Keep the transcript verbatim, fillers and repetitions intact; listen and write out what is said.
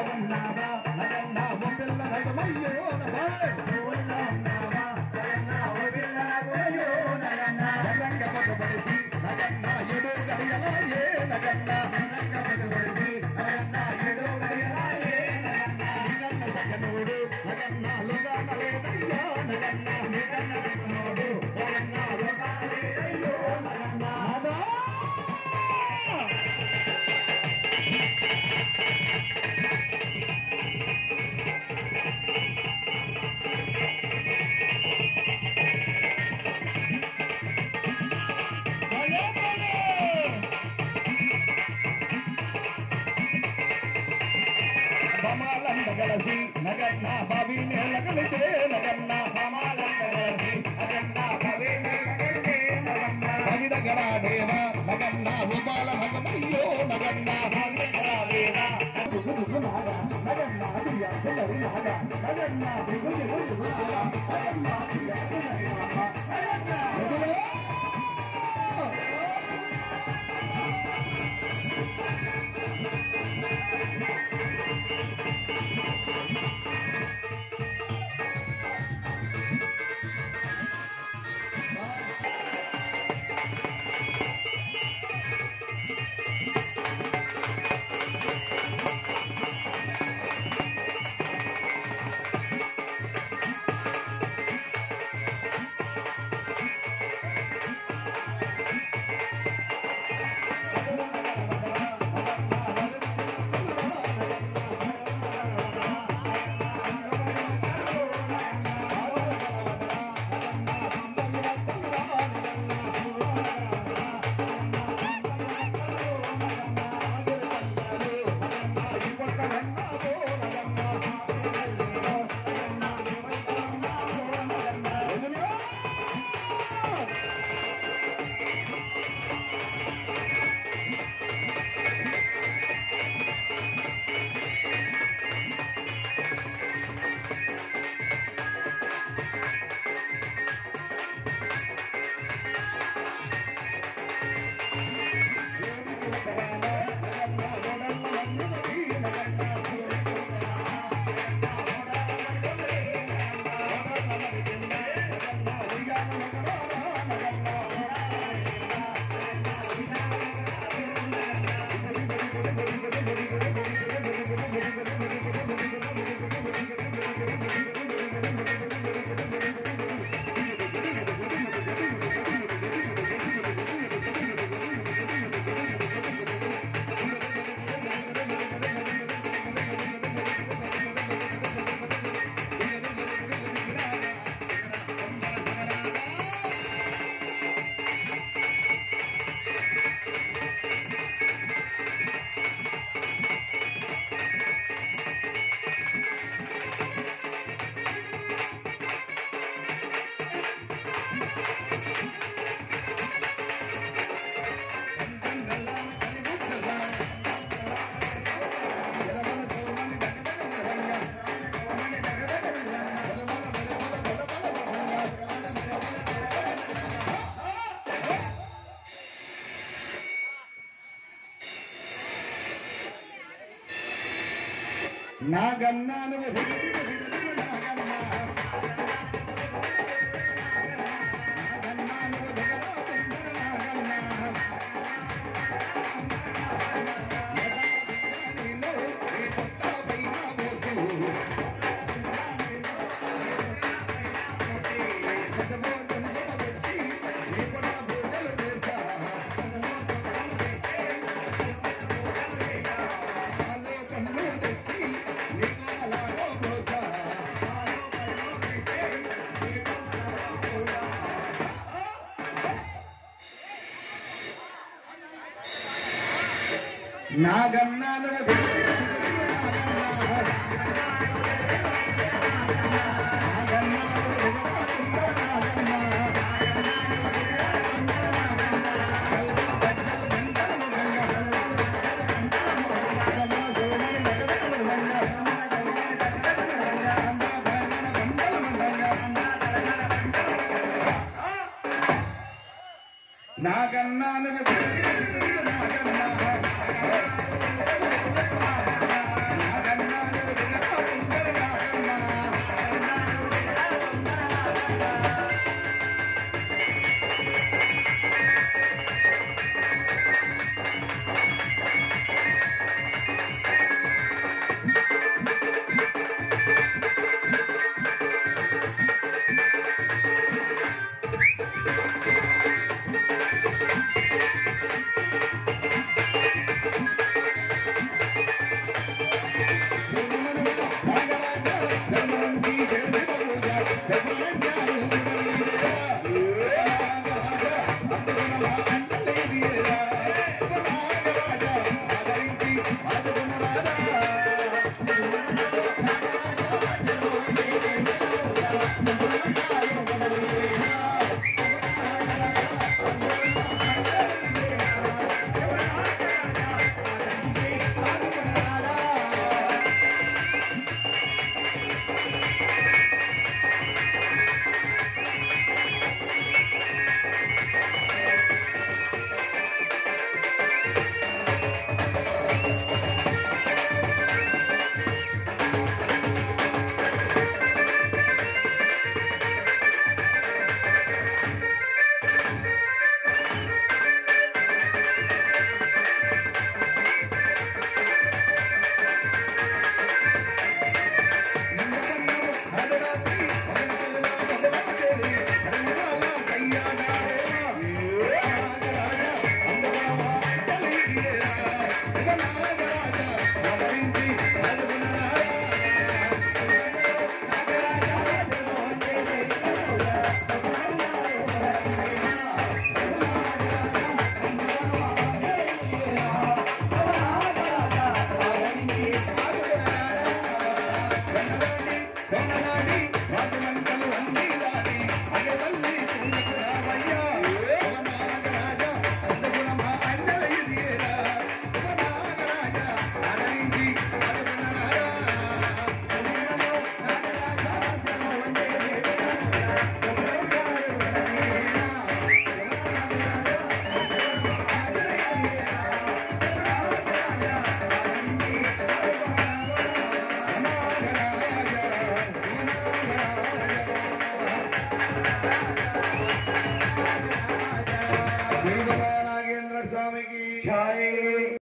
ఉన్నావా నగన్నా ఓ పిల్ల నగమయ్యో నగన్నా ఓ పిల్ల నగమయ్యో నగన్నా రంగ పగబడిసి నగన్నా ఎడు గడియలా ఏ నగన్నా రంగ పగబడిసి నగన్నా ఎడు గడియలా ఏ నగన్నా నిగన్న సగనుడు నగన్నా లోగాన లేదయ్యో నగన్నా నిగన్న సగనుడు నగన్నా లోగాన లేదయ్యో నగన్నా గలసి నగన్నా బావి నేలగలితే నగన్నా బమాలందగలసి నగన్నా బావి నేలగలితే నగన్నా భవిదగరా దేవా నగన్నా ఉబాల భగమయ్యో నగన్నా భవిదగరా దేవా దిగు నాగా నగన్నా దియా సెలరి నాగా నగన్నా దిగు దిగు దిగు నాగా నగన్నా దియా సెలరి నాగా నగన్నా నాగన్నా నువ్వు నాగన్నా నాగన్నా నువ్వు దగ్గర నాగన్నా నీలో ఈ పుట్ట పైన పోసు నాగన్నా నువ్వు నాగన్నా నువ్వు నాగన్నా